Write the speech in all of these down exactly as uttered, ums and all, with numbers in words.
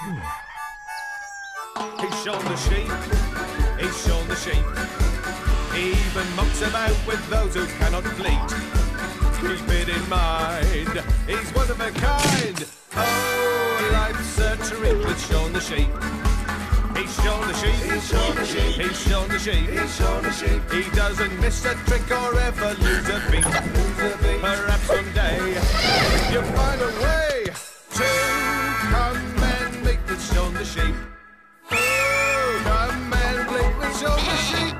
He's shown the shape, he's shown the shape. He even mucks about with those who cannot fleet. Keep it in mind, he's one of a kind. Oh, life's a treat with shown the shape. He's shown the shape, he's shown the shape, he's shown the shape, he's shown the shape. He doesn't miss a trick or ever lose a beat. Perhaps someday you'll find a way to come and make with shown the shape. Oh, come and make with shown the shape.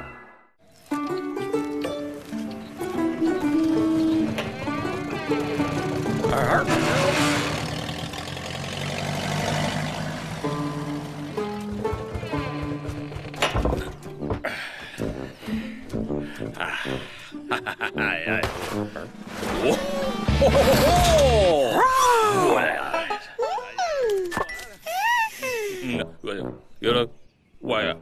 You're why?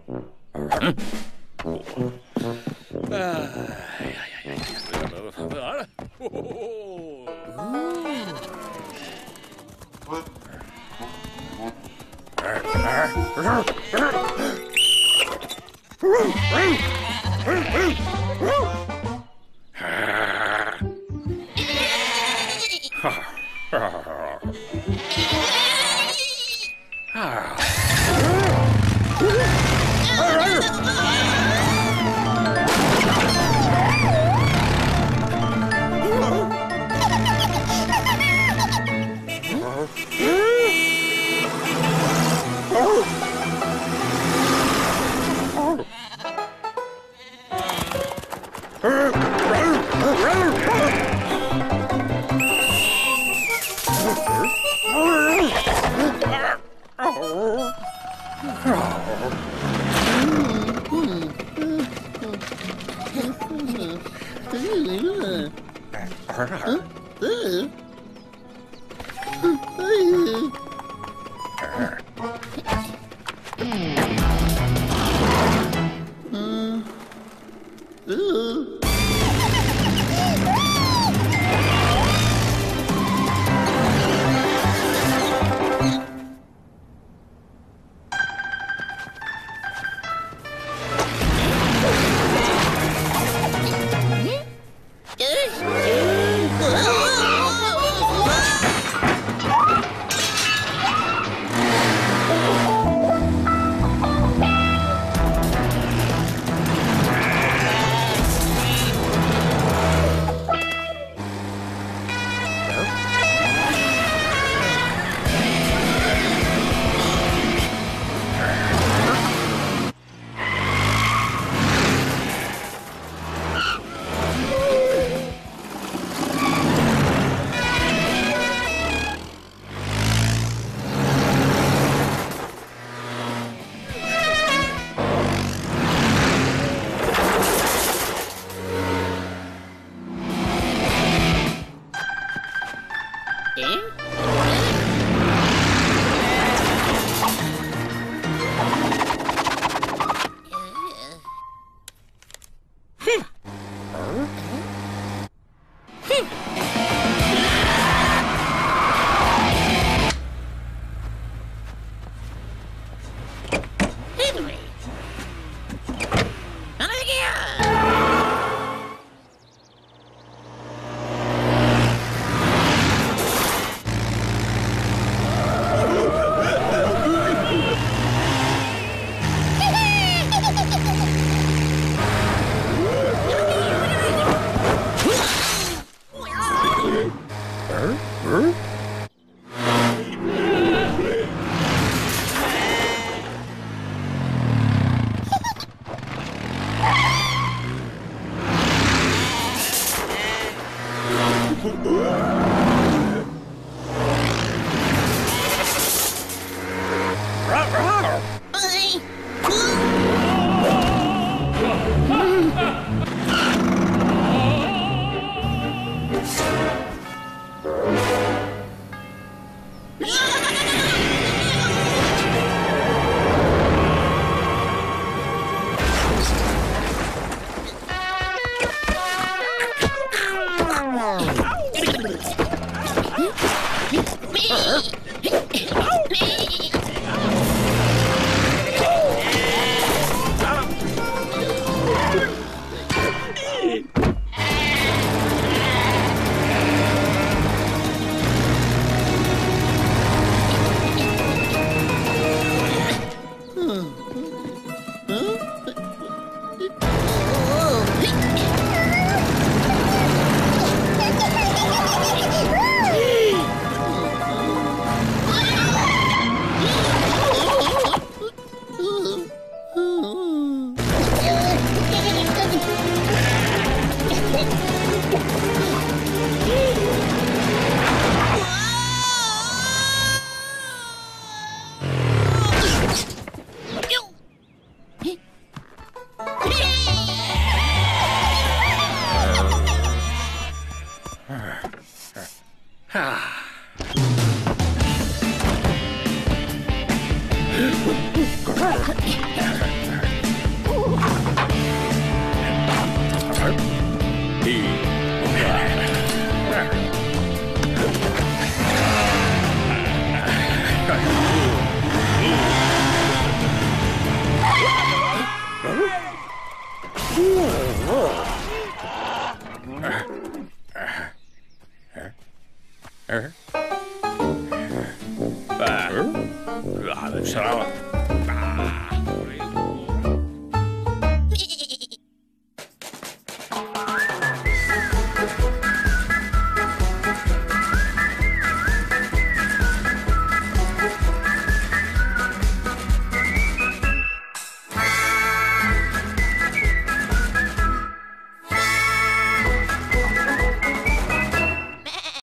هذا بسرعة